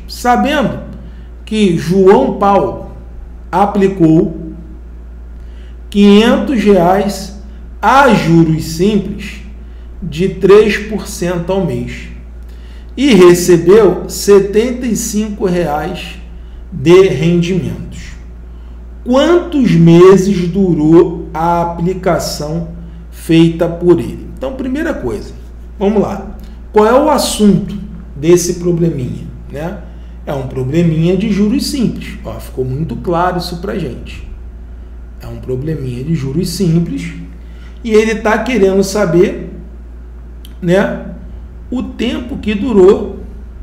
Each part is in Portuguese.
sabendo que João Paulo aplicou R$500 a juros simples de 3% ao mês e recebeu R$ 75 de rendimentos. Quantos meses durou a aplicação feita por ele? Então, primeira coisa, vamos lá. Qual é o assunto desse probleminha, né? É um probleminha de juros simples. Ó, ficou muito claro isso pra gente. É um probleminha de juros simples e ele está querendo saber, né, o tempo que durou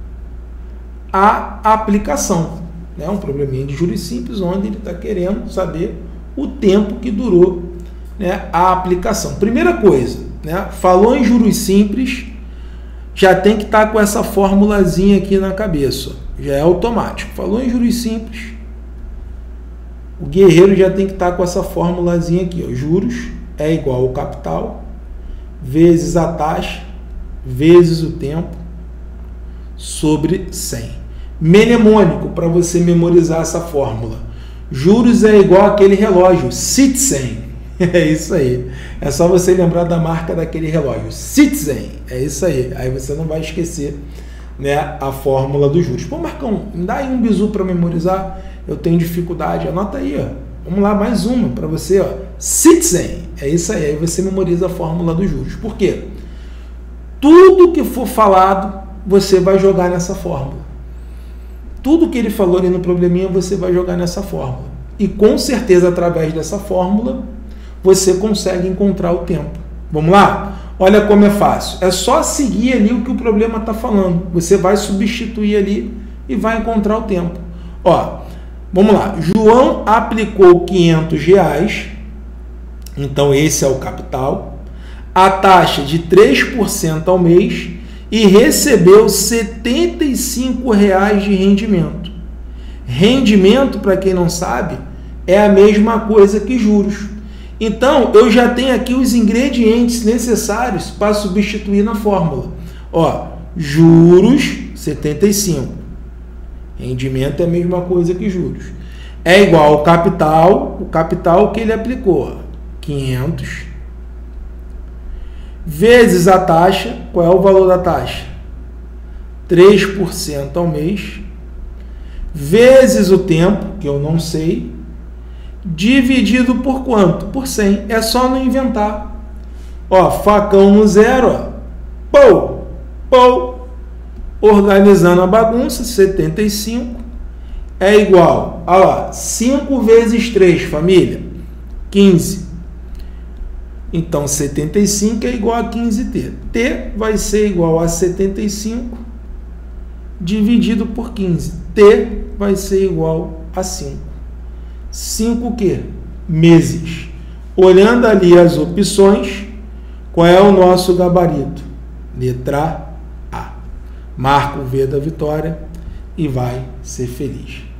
a aplicação. É um probleminha de juros simples onde ele está querendo saber o tempo que durou, né, a aplicação. Primeira coisa, né, falou em juros simples, já tem que estar com essa formulazinha aqui na cabeça. Já é automático. Falou em juros simples, o guerreiro já tem que estar com essa formulazinha aqui. Ó. Juros é igual ao capital vezes a taxa vezes o tempo sobre 100. Mnemônico para você memorizar essa fórmula. Juros é igual àquele relógio Citizen. É isso aí. É só você lembrar da marca daquele relógio Citizen. É isso aí. Aí você não vai esquecer, né, a fórmula dos juros. Pô, Marcão, me dá aí um bizu para memorizar. Eu tenho dificuldade. Anota aí, ó. Vamos lá, mais uma para você, ó. Citizen. É isso aí. Aí você memoriza a fórmula dos juros. Por quê? Tudo que for falado, você vai jogar nessa fórmula. Tudo que ele falou ali no probleminha, você vai jogar nessa fórmula. E com certeza, através dessa fórmula, você consegue encontrar o tempo. Vamos lá? Olha como é fácil. É só seguir ali o que o problema está falando. Você vai substituir ali e vai encontrar o tempo. Ó, vamos lá. João aplicou R$500. Então, esse é o capital. A taxa de 3% ao mês e recebeu R$ 75 de rendimento. Rendimento, para quem não sabe, é a mesma coisa que juros. Então, eu já tenho aqui os ingredientes necessários para substituir na fórmula. Ó, juros, 75. Rendimento é a mesma coisa que juros. É igual ao capital, o capital que ele aplicou, ó, 500, vezes a taxa. Qual é o valor da taxa? 3% ao mês, vezes o tempo, que eu não sei, dividido por quanto? Por 100. É só não inventar. Ó, facão no zero, ó. Pou, pou. Organizando a bagunça, 75 é igual a 5 vezes 3, família, 15. Então, 75 é igual a 15t. T vai ser igual a 75 dividido por 15. T vai ser igual a 5. 5 o quê? Meses. Olhando ali as opções, qual é o nosso gabarito? Letra A. Marca o V da vitória e vai ser feliz.